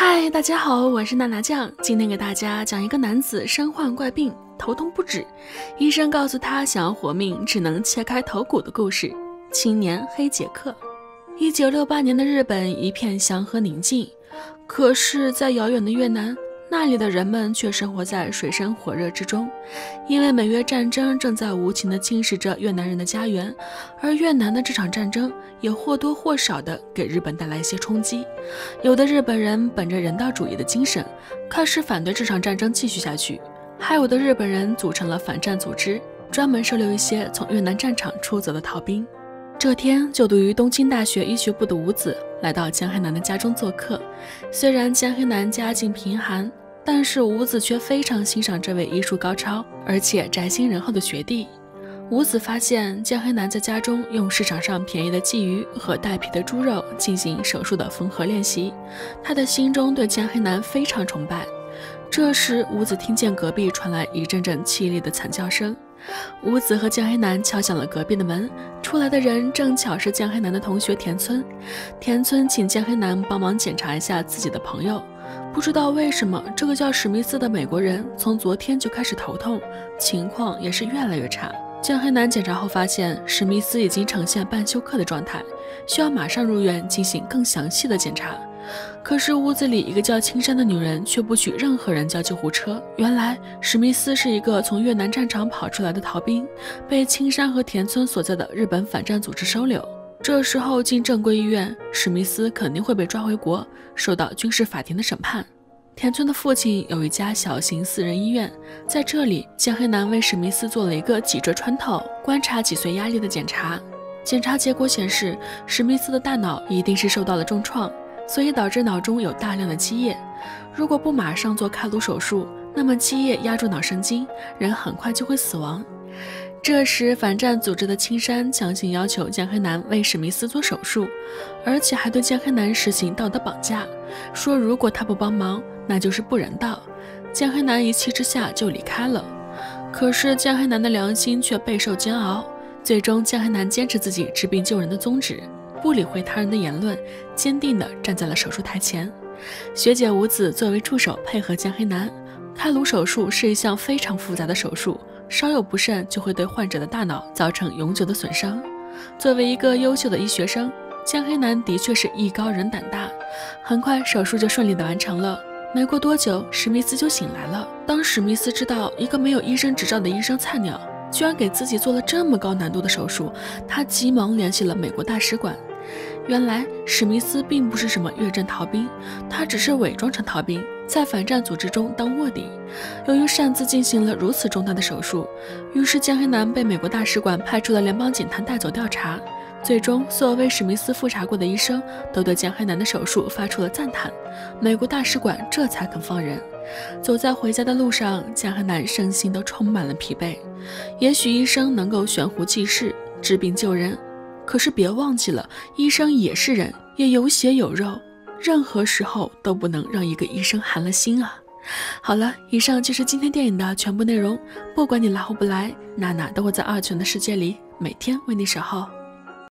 嗨，大家好，我是娜娜酱。今天给大家讲一个男子身患怪病，头痛不止，医生告诉他想要活命只能切开头骨的故事。青年黑杰克。1968年的日本一片祥和宁静，可是在遥远的越南，那里的人们却生活在水深火热之中，因为美越战争正在无情地侵蚀着越南人的家园，而越南的这场战争也或多或少地给日本带来一些冲击。有的日本人本着人道主义的精神，开始反对这场战争继续下去，还有的日本人组成了反战组织，专门收留一些从越南战场出走的逃兵。这天，就读于东京大学医学部的吴子来到江黑南的家中做客。虽然江黑南家境贫寒，但是吴子却非常欣赏这位医术高超而且宅心仁厚的学弟。吴子发现江黑南在家中用市场上便宜的鲫鱼和带皮的猪肉进行手术的缝合练习，他的心中对江黑南非常崇拜。这时，吴子听见隔壁传来一阵阵凄厉的惨叫声。吴子和江黑南敲响了隔壁的门，出来的人正巧是江黑南的同学田村。田村请江黑南帮忙检查一下自己的朋友。不知道为什么，这个叫史密斯的美国人从昨天就开始头痛，情况也是越来越差。江黑南检查后发现，史密斯已经呈现半休克的状态，需要马上入院进行更详细的检查。可是屋子里一个叫青山的女人却不许任何人叫救护车。原来史密斯是一个从越南战场跑出来的逃兵，被青山和田村所在的日本反战组织收留。这时候进正规医院，史密斯肯定会被抓回国，受到军事法庭的审判。田村的父亲有一家小型私人医院，在这里江黑南为史密斯做了一个脊椎穿透、观察脊髓压力的检查。检查结果显示，史密斯的大脑一定是受到了重创，所以导致脑中有大量的积液。如果不马上做开颅手术，那么积液压住脑神经，人很快就会死亡。这时反战组织的青山强行要求江黑南为史密斯做手术，而且还对江黑南实行道德绑架，说如果他不帮忙，那就是不人道。江黑南一气之下就离开了。可是江黑南的良心却备受煎熬，最终江黑南坚持自己治病救人的宗旨，不理会他人的言论，坚定地站在了手术台前。学姐吴子作为助手配合江黑南。开颅手术是一项非常复杂的手术，稍有不慎就会对患者的大脑造成永久的损伤。作为一个优秀的医学生，江黑南的确是艺高人胆大。很快手术就顺利地完成了。没过多久，史密斯就醒来了。当史密斯知道一个没有医生执照的医生菜鸟居然给自己做了这么高难度的手术，他急忙联系了美国大使馆。原来史密斯并不是什么越战逃兵，他只是伪装成逃兵，在反战组织中当卧底。由于擅自进行了如此重大的手术，于是江黑南被美国大使馆派出了联邦警探带走调查。最终所有为史密斯复查过的医生都对江黑南的手术发出了赞叹，美国大使馆这才肯放人。走在回家的路上，江黑南身心都充满了疲惫。也许医生能够悬壶济世，治病救人，可是别忘记了，医生也是人，也有血有肉，任何时候都不能让一个医生寒了心啊。好了，以上就是今天电影的全部内容。不管你来或不来，娜娜都会在二次元的世界里每天为你守候。